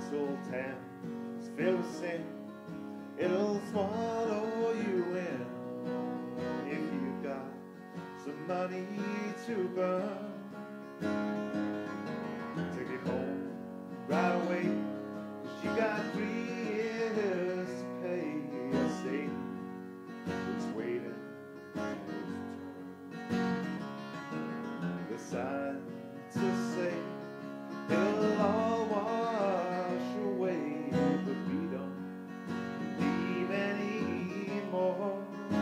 old town is filled with sin. It'll swallow you in if you got some money to burn. Take it home right away, 'cause you got 3 years to pay. Satan is waiting for his turn. The signs say it'll all wash away, but we don't believe anymore.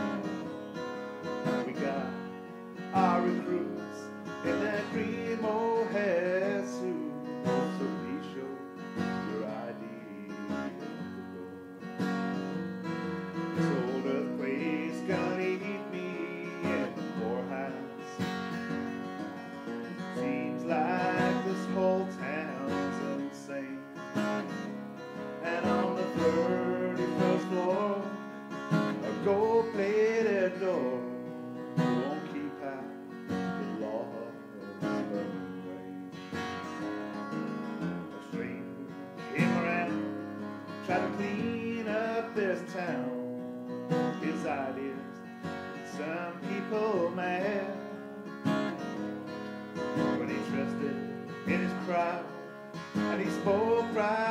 We got our recruits in that green mohair suit, so please show your ID at the door. This old earthquake's gonna eat me in the poorhouse. Seems like this whole town's insane. And on the 31st floor, a gold-plated door won't keep out the law's burning rain. A stranger came around, tried to clean up this town. His ideas made some people mad. When he trusted in his crowd, and he spoke right